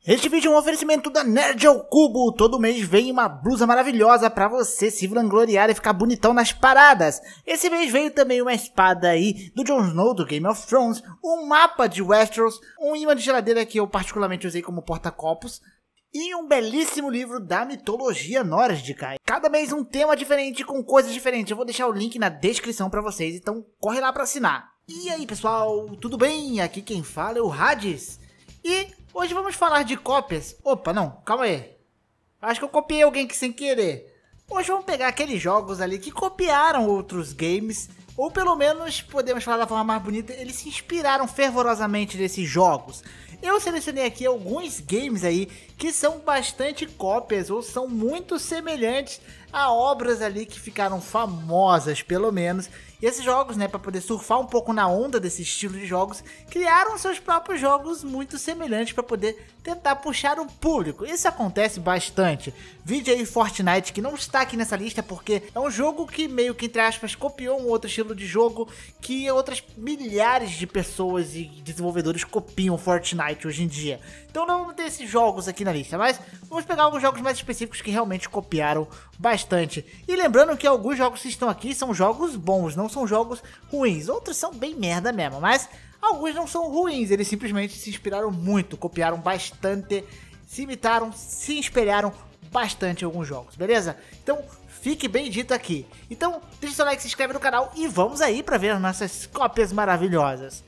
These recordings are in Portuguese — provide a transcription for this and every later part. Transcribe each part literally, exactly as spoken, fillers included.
Este vídeo é um oferecimento da Nerd ao Cubo. Todo mês vem uma blusa maravilhosa pra você se vangloriar e ficar bonitão nas paradas. Esse mês veio também uma espada aí do Jon Snow do Game of Thrones, um mapa de Westeros, um imã de geladeira que eu particularmente usei como porta-copos e um belíssimo livro da mitologia nórdica. Cada mês um tema diferente com coisas diferentes. Eu vou deixar o link na descrição pra vocês, então corre lá pra assinar. E aí pessoal, tudo bem? Aqui quem fala é o Hades. E hoje vamos falar de cópias. Opa, não, calma aí. Acho que eu copiei alguém que sem querer. Hoje vamos pegar aqueles jogos ali que copiaram outros games, ou pelo menos, podemos falar da forma mais bonita, eles se inspiraram fervorosamente nesses jogos. Eu selecionei aqui alguns games aí que são bastante cópias ou são muito semelhantes a obras ali que ficaram famosas, pelo menos. E esses jogos, né, para poder surfar um pouco na onda desse estilo de jogos, criaram seus próprios jogos muito semelhantes para poder tentar puxar o público. Isso acontece bastante. Vídeo aí Fortnite, que não está aqui nessa lista porque é um jogo que meio que, entre aspas, copiou um outro estilo de jogo que outras milhares de pessoas e desenvolvedores copiam Fortnite hoje em dia. Então não vamos ter esses jogos aqui na lista, mas vamos pegar alguns jogos mais específicos que realmente copiaram bastante. E lembrando que alguns jogos que estão aqui são jogos bons, não são jogos ruins. Outros são bem merda mesmo, mas alguns não são ruins, eles simplesmente se inspiraram muito, copiaram bastante, se imitaram, se espelharam bastante em alguns jogos, beleza? Então fique bem dito aqui. Então deixa seu like, se inscreve no canal e vamos aí para ver as nossas cópias maravilhosas.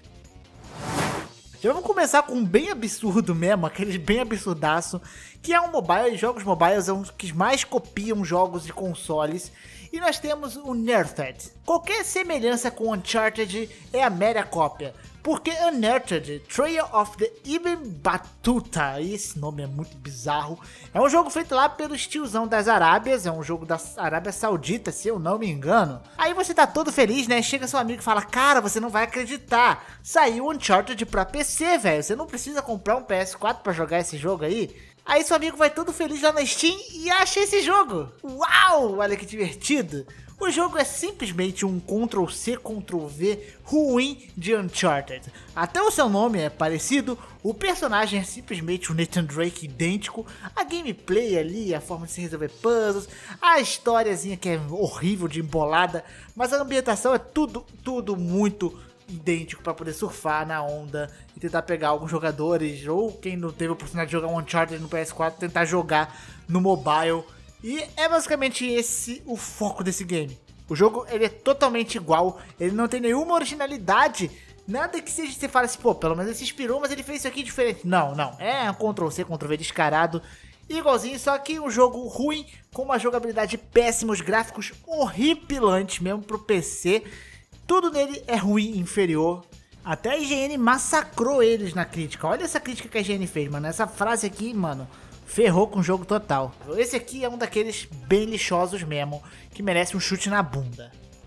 Já vamos começar com um bem absurdo mesmo, aqueles bem absurdaço, que é um mobile, e jogos mobiles são os que mais copiam jogos de consoles. E nós temos o Unearthed. Qualquer semelhança com Uncharted é a mera cópia, porque Unearthed, Trail of the Ibn Battuta, esse nome é muito bizarro, é um jogo feito lá pelo tiozão das Arábias, é um jogo da Arábia Saudita, se eu não me engano. Aí você tá todo feliz, né? Chega seu amigo e fala, cara, você não vai acreditar, saiu Uncharted pra P C, velho, você não precisa comprar um P S quatro pra jogar esse jogo aí. Aí seu amigo vai todo feliz lá na Steam e acha esse jogo. Uau, olha que divertido. O jogo é simplesmente um control C, control V ruim de Uncharted. Até o seu nome é parecido, o personagem é simplesmente o Nathan Drake idêntico, a gameplay ali, a forma de se resolver puzzles, a historiazinha que é horrível de embolada, mas a ambientação é tudo, tudo muito idêntico para poder surfar na onda e tentar pegar alguns jogadores, ou quem não teve a oportunidade de jogar um Uncharted no P S quatro, tentar jogar no mobile. E é basicamente esse o foco desse game. O jogo ele é totalmente igual, ele não tem nenhuma originalidade, nada que seja você fala assim, pô, pelo menos ele se inspirou, mas ele fez isso aqui diferente. Não, não, é um control C, control V descarado, igualzinho, só que um jogo ruim, com uma jogabilidade péssima, os gráficos horripilantes mesmo pro P C. Tudo nele é ruim, inferior. Até a I G N massacrou eles na crítica. Olha essa crítica que a I G N fez, mano. Essa frase aqui, mano, ferrou com o jogo total. Esse aqui é um daqueles bem lixosos mesmo, que merece um chute na bunda.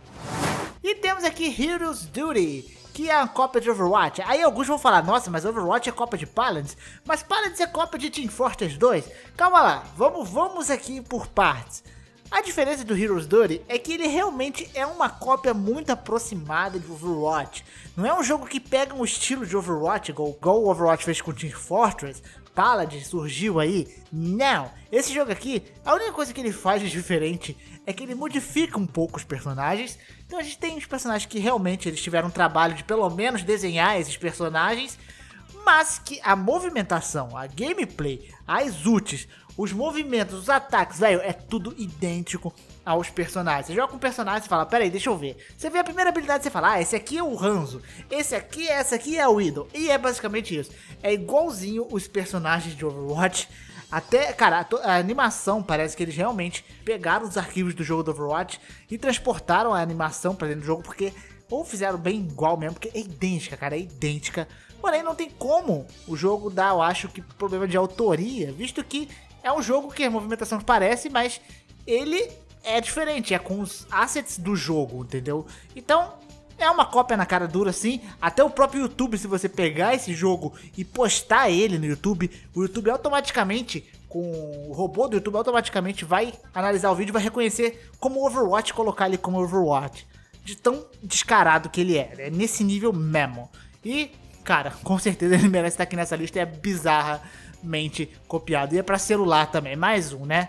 E temos aqui Heroes Duty, que é a cópia de Overwatch. Aí alguns vão falar, nossa, mas Overwatch é cópia de Paladins. Mas Paladins é cópia de Team Fortress dois. Calma lá, vamos, vamos aqui por partes. A diferença do Heroes Duty é que ele realmente é uma cópia muito aproximada de Overwatch. Não é um jogo que pega um estilo de Overwatch, igual, igual o Overwatch fez com Team Fortress, Paladin surgiu aí. Não, esse jogo aqui, a única coisa que ele faz de diferente é que ele modifica um pouco os personagens. Então a gente tem os personagens que realmente eles tiveram um trabalho de pelo menos desenhar esses personagens, mas que a movimentação, a gameplay, as ults, os movimentos, os ataques, velho, é tudo idêntico aos personagens. Você joga com um personagem e fala, peraí, deixa eu ver. Você vê a primeira habilidade e você fala, ah, esse aqui é o Hanzo, esse aqui, essa aqui é o Widow. E é basicamente isso. É igualzinho os personagens de Overwatch. Até, cara, a, a animação parece que eles realmente pegaram os arquivos do jogo do Overwatch e transportaram a animação pra dentro do jogo, porque ou fizeram bem igual mesmo, porque é idêntica, cara, é idêntica. Porém, não tem como o jogo dar, eu acho que, problema de autoria, visto que é um jogo que a movimentação parece, mas ele é diferente, é com os assets do jogo, entendeu? Então, é uma cópia na cara dura, sim. Até o próprio YouTube, se você pegar esse jogo e postar ele no YouTube, o YouTube automaticamente, com o robô do YouTube, automaticamente vai analisar o vídeo e vai reconhecer como Overwatch, colocar ele como Overwatch. De tão descarado que ele é, é nesse nível mesmo. E, cara, com certeza ele merece estar aqui nessa lista, é bizarra totalmente copiado. E é pra celular também, mais um, né?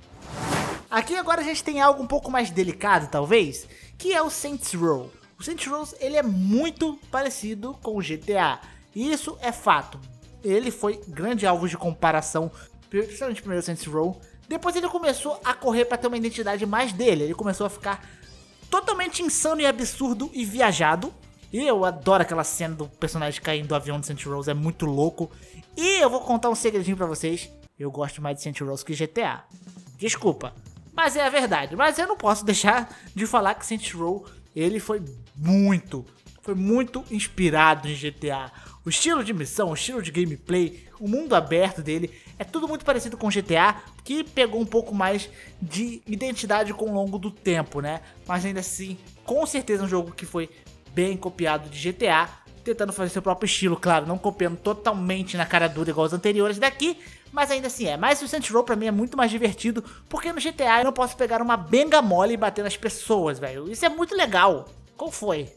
Aqui agora a gente tem algo um pouco mais delicado, talvez, que é o Saints Row. O Saints Row, ele é muito parecido com o G T A, e isso é fato. Ele foi grande alvo de comparação, principalmente primeiro o Saints Row. Depois ele começou a correr para ter uma identidade mais dele, ele começou a ficar totalmente insano e absurdo e viajado. E eu adoro aquela cena do personagem caindo do avião de Saints Row, é muito louco. E eu vou contar um segredinho pra vocês, eu gosto mais de Saints Row que G T A. Desculpa, mas é a verdade. Mas eu não posso deixar de falar que Saints Row, ele foi muito, foi muito inspirado em G T A. O estilo de missão, o estilo de gameplay, o mundo aberto dele, é tudo muito parecido com G T A, que pegou um pouco mais de identidade com o longo do tempo, né? Mas ainda assim, com certeza é um jogo que foi bem copiado de G T A, tentando fazer seu próprio estilo, claro, não copiando totalmente na cara dura igual os anteriores daqui, mas ainda assim é. Mas o Saints Row pra mim é muito mais divertido, porque no G T A eu não posso pegar uma benga mole e bater nas pessoas, velho. Isso é muito legal. Qual foi?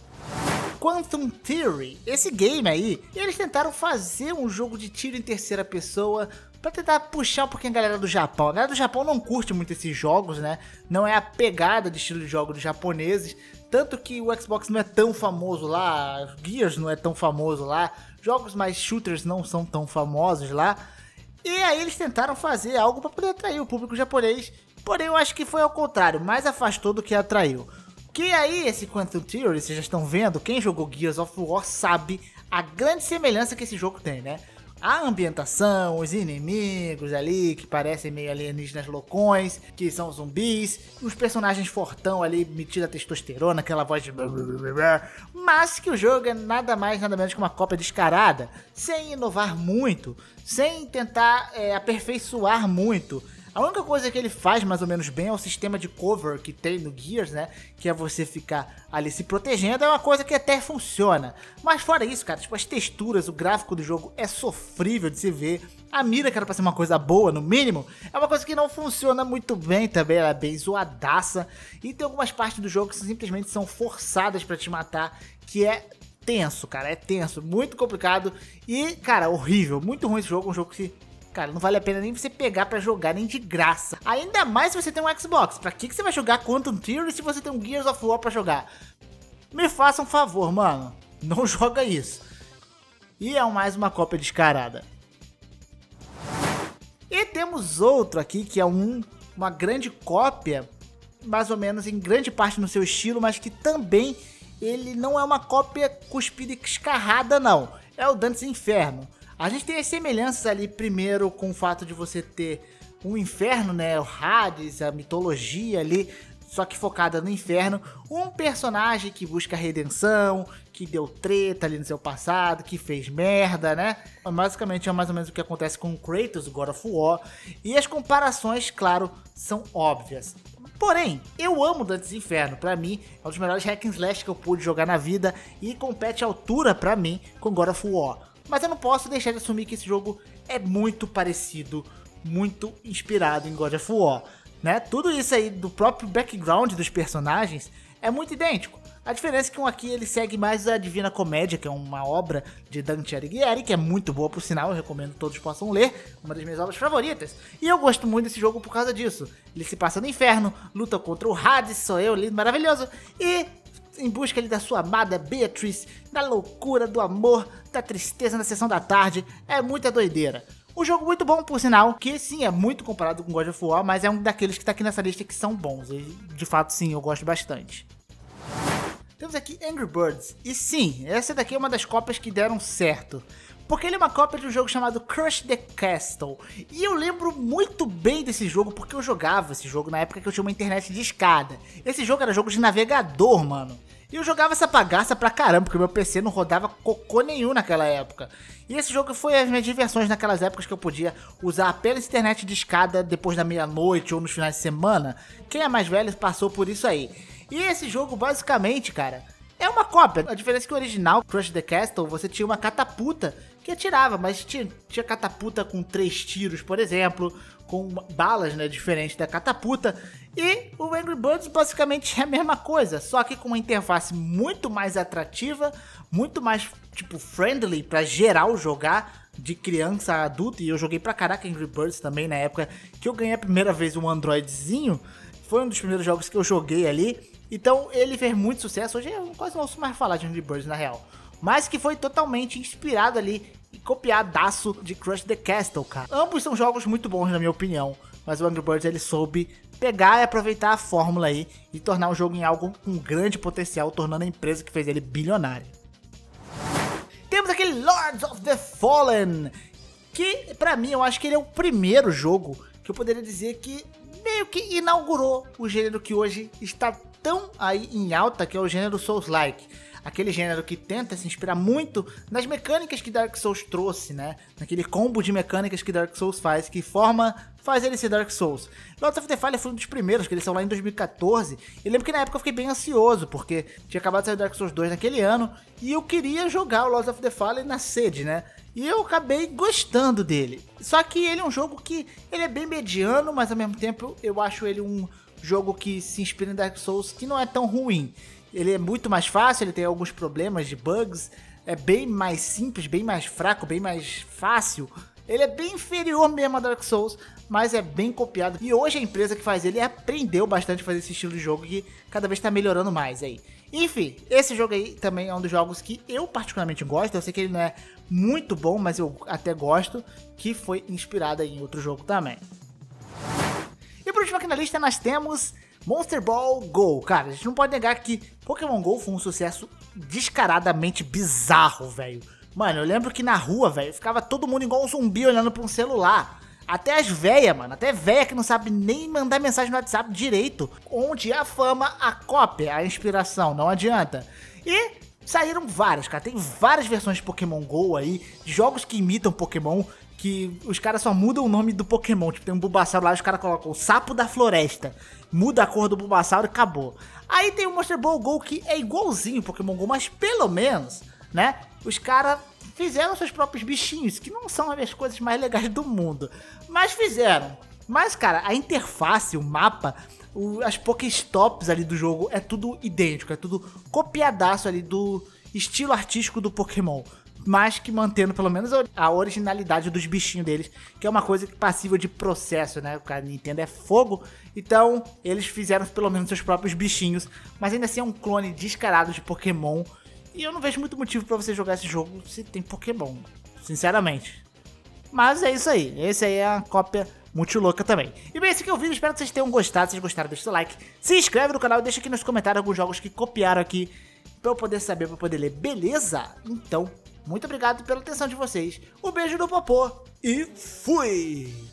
Quantum Theory, esse game aí, eles tentaram fazer um jogo de tiro em terceira pessoa pra tentar puxar um pouquinho a galera do Japão. A galera do Japão não curte muito esses jogos, né? Não é a pegada de estilo de jogo dos japoneses, tanto que o Xbox não é tão famoso lá, Gears não é tão famoso lá, jogos mais shooters não são tão famosos lá. E aí eles tentaram fazer algo pra poder atrair o público japonês, porém eu acho que foi ao contrário, mais afastou do que atraiu. Que aí, esse Quantum Theory, vocês já estão vendo, quem jogou Gears of War sabe a grande semelhança que esse jogo tem, né? A ambientação, os inimigos ali, que parecem meio alienígenas loucões, que são zumbis, os personagens fortão ali, metido a testosterona, aquela voz de... Mas que o jogo é nada mais, nada menos que uma cópia descarada, sem inovar muito, sem tentar é, aperfeiçoar muito. A única coisa que ele faz mais ou menos bem é o sistema de cover que tem no Gears, né? Que é você ficar ali se protegendo, é uma coisa que até funciona. Mas fora isso, cara, tipo, as texturas, o gráfico do jogo é sofrível de se ver. A mira, que era pra ser uma coisa boa, no mínimo, é uma coisa que não funciona muito bem também, ela é bem zoadaça. E tem algumas partes do jogo que simplesmente são forçadas pra te matar, que é tenso, cara, é tenso, muito complicado. E, cara, horrível, muito ruim esse jogo, um jogo que... Cara, não vale a pena nem você pegar pra jogar, nem de graça. Ainda mais se você tem um Xbox. Pra que, que você vai jogar Quantum Theory se você tem um Gears of War pra jogar? Me faça um favor, mano. Não joga isso. E é mais uma cópia descarada. E temos outro aqui, que é um, uma grande cópia, mais ou menos em grande parte no seu estilo, mas que também ele não é uma cópia cuspida e escarrada, não. É o Dante's Inferno. A gente tem as semelhanças ali, primeiro, com o fato de você ter um inferno, né, o Hades, a mitologia ali, só que focada no inferno. Um personagem que busca redenção, que deu treta ali no seu passado, que fez merda, né? Basicamente é mais ou menos o que acontece com o Kratos, o God of War. E as comparações, claro, são óbvias. Porém, eu amo Dante's Inferno, pra mim é um dos melhores hack and slash que eu pude jogar na vida e compete à altura pra mim com God of War. Mas eu não posso deixar de assumir que esse jogo é muito parecido, muito inspirado em God of War, né? Tudo isso aí do próprio background dos personagens é muito idêntico. A diferença é que um aqui ele segue mais a Divina Comédia, que é uma obra de Dante Alighieri, que é muito boa por sinal, eu recomendo que todos possam ler, uma das minhas obras favoritas. E eu gosto muito desse jogo por causa disso. Ele se passa no inferno, luta contra o Hades, sou eu, lindo, maravilhoso, e... em busca ali da sua amada Beatrice, da loucura, do amor, da tristeza na sessão da tarde, é muita doideira. Um jogo muito bom, por sinal, que sim, é muito comparado com God of War, mas é um daqueles que tá aqui nessa lista que são bons, e de fato sim, eu gosto bastante. Temos aqui Angry Birds, e sim, essa daqui é uma das cópias que deram certo. Porque ele é uma cópia de um jogo chamado Crush the Castle. E eu lembro muito bem desse jogo porque eu jogava esse jogo na época que eu tinha uma internet de escada. Esse jogo era jogo de navegador, mano. E eu jogava essa bagaça pra caramba, porque meu P C não rodava cocô nenhum naquela época. E esse jogo foi as minhas diversões naquelas épocas que eu podia usar apenas internet de escada depois da meia-noite ou nos finais de semana. Quem é mais velho passou por isso aí. E esse jogo, basicamente, cara, é uma cópia. A diferença é que o original, Crush the Castle, você tinha uma catapulta que atirava, mas tinha, tinha catapulta com três tiros, por exemplo, com balas, né, diferente da catapulta. E o Angry Birds basicamente é a mesma coisa, só que com uma interface muito mais atrativa, muito mais, tipo, friendly para geral jogar de criança a adulto, e eu joguei pra caraca Angry Birds também na época que eu ganhei a primeira vez um Androidzinho. Foi um dos primeiros jogos que eu joguei ali, então ele fez muito sucesso. Hoje eu quase não ouço mais falar de Angry Birds na real, mas que foi totalmente inspirado ali e copiadaço de Crush the Castle, cara. Ambos são jogos muito bons na minha opinião, mas o Angry Birds ele soube pegar e aproveitar a fórmula aí e tornar o jogo em algo com grande potencial, tornando a empresa que fez ele bilionária. Temos aquele Lords of the Fallen, que pra mim eu acho que ele é o primeiro jogo que eu poderia dizer que meio que inaugurou o gênero que hoje está tão aí em alta, que é o gênero Souls-like. Aquele gênero que tenta se inspirar muito nas mecânicas que Dark Souls trouxe, né? Naquele combo de mecânicas que Dark Souls faz, que forma, faz ele ser Dark Souls. Lords of the Fallen foi um dos primeiros, que eles são lá em dois mil e quatorze. E lembro que na época eu fiquei bem ansioso, porque tinha acabado de sair Dark Souls dois naquele ano, e eu queria jogar o Lords of the Fallen na sede, né? E eu acabei gostando dele. Só que ele é um jogo que ele é bem mediano, mas ao mesmo tempo eu acho ele um jogo que se inspira em Dark Souls, que não é tão ruim. Ele é muito mais fácil, ele tem alguns problemas de bugs, é bem mais simples, bem mais fraco, bem mais fácil. Ele é bem inferior mesmo a Dark Souls, mas é bem copiado. E hoje a empresa que faz ele aprendeu bastante a fazer esse estilo de jogo, que cada vez está melhorando mais aí. Enfim, esse jogo aí também é um dos jogos que eu particularmente gosto. Eu sei que ele não é muito bom, mas eu até gosto, que foi inspirado em outro jogo também. E por último aqui na lista nós temos Monster Ball Go. Cara, a gente não pode negar que Pokémon Go foi um sucesso descaradamente bizarro, velho. Mano, eu lembro que na rua, velho, ficava todo mundo igual um zumbi olhando pra um celular. Até as véias, mano, até véia que não sabe nem mandar mensagem no WhatsApp direito. Onde a fama, a cópia, a inspiração, não adianta. E saíram várias, cara, tem várias versões de Pokémon Go aí, de jogos que imitam Pokémon, que os caras só mudam o nome do Pokémon. Tipo, tem um Bulbasaur lá, os caras colocam o sapo da floresta, muda a cor do Bulbasaur e acabou. Aí tem o Monster Ball Go, que é igualzinho o Pokémon Go, mas pelo menos, né, os caras fizeram seus próprios bichinhos, que não são as coisas mais legais do mundo, mas fizeram. Mas, cara, a interface, o mapa, o, as Pokéstops ali do jogo é tudo idêntico, é tudo copiadaço ali do estilo artístico do Pokémon, mas que mantendo pelo menos a originalidade dos bichinhos deles, que é uma coisa passível de processo, né? O cara Nintendo é fogo, então eles fizeram pelo menos seus próprios bichinhos, mas ainda assim é um clone descarado de Pokémon, e eu não vejo muito motivo pra você jogar esse jogo se tem Pokémon, sinceramente. Mas é isso aí, esse aí é a cópia muito louca também. E bem, esse aqui é o vídeo, espero que vocês tenham gostado. Se vocês gostaram, deixa seu like, se inscreve no canal e deixa aqui nos comentários alguns jogos que copiaram aqui, pra eu poder saber, pra eu poder ler, beleza? Então, muito obrigado pela atenção de vocês, um beijo no popô e fui!